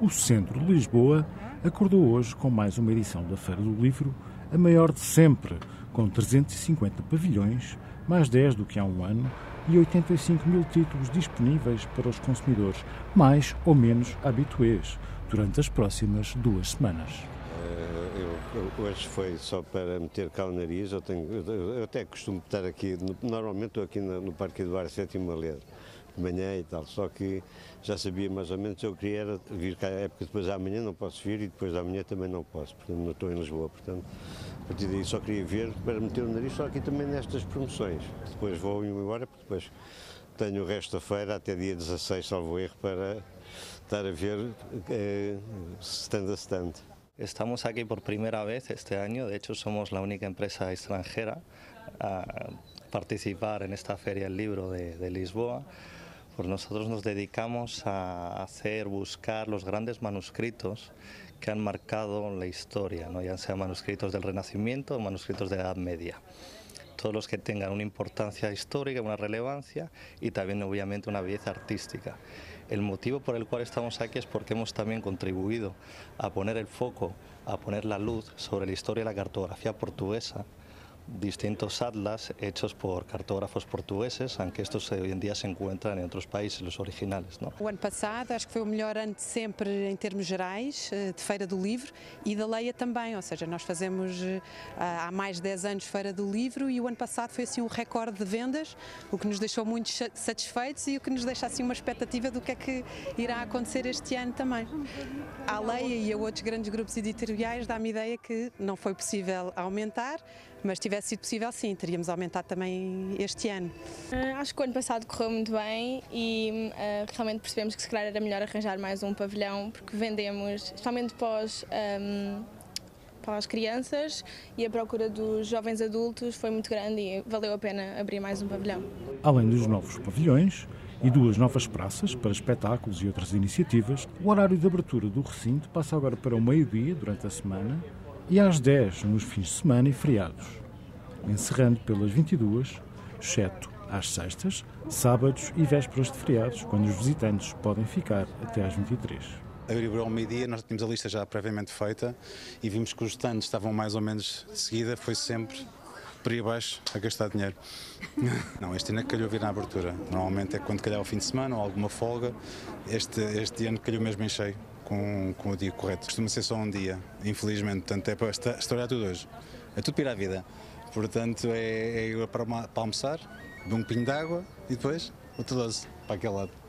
O centro de Lisboa acordou hoje com mais uma edição da Feira do Livro, a maior de sempre, com 350 pavilhões, mais 10 do que há um ano, e 85 mil títulos disponíveis para os consumidores, mais ou menos habituês, durante as próximas 2 semanas. Hoje foi só para meter cá o nariz. Eu até costumo estar aqui, normalmente estou aqui no Parque Eduardo VII a ler, de manhã e tal, só que já sabia mais ou menos, eu queria era vir cá, é porque depois da manhã não posso vir e depois da manhã também não posso, portanto não estou em Lisboa, portanto a partir daí só queria ver para meter o nariz só aqui também nestas promoções, depois vou embora porque depois tenho o resto da feira até dia 16, salvo erro, para estar a ver stand a stand. Estamos aquí por primera vez este año, de hecho somos la única empresa extranjera a participar en esta Feria del Libro de Lisboa. Pues nosotros nos dedicamos a buscar los grandes manuscritos que han marcado la historia, ¿no? Ya sean manuscritos del Renacimiento o manuscritos de la Edad Media. Todos los que tengan una importancia histórica, una relevancia y también obviamente una belleza artística. El motivo por el cual estamos aquí es porque hemos también contribuido a poner el foco, a poner la luz sobre la historia de la cartografía portuguesa, distintos atlas hechos por cartógrafos portugueses, aunque estos hoy en día se encuentran en otros países, los originales, ¿no? O ano passado acho que foi o melhor ano de sempre em termos gerais, de Feira do Livro e da Leia também, ou seja, nós fazemos há mais de 10 anos Feira do Livro e o ano passado foi assim um recorde de vendas, o que nos deixou muito satisfeitos e o que nos deixa assim uma expectativa do que é que irá acontecer este ano também. A Leia e a outros grandes grupos editoriais dá-me ideia que não foi possível aumentar, mas se tivesse sido possível, sim, teríamos aumentado também este ano. Acho que o ano passado correu muito bem e realmente percebemos que se calhar era melhor arranjar mais um pavilhão, porque vendemos, especialmente para as crianças, e a procura dos jovens adultos foi muito grande e valeu a pena abrir mais um pavilhão. Além dos novos pavilhões e 2 novas praças para espetáculos e outras iniciativas, o horário de abertura do recinto passa agora para o meio-dia durante a semana e às 10 nos fins de semana e feriados, encerrando pelas 22, exceto às sextas, sábados e vésperas de feriados, quando os visitantes podem ficar até às 23. Abriu ao meio-dia, nós tínhamos a lista já previamente feita e vimos que os stands estavam mais ou menos de seguida, foi sempre por aí abaixo a gastar dinheiro. Não, este ano é que calhou vir na abertura. Normalmente é quando calhar o fim de semana ou alguma folga. Este ano calhou mesmo em cheio, com o dia correto. Costuma ser só um dia, infelizmente, portanto é para estourar tudo hoje. É tudo para ir à vida. Portanto é ir para almoçar, beber um pinho de água e depois outro doce para aquele lado.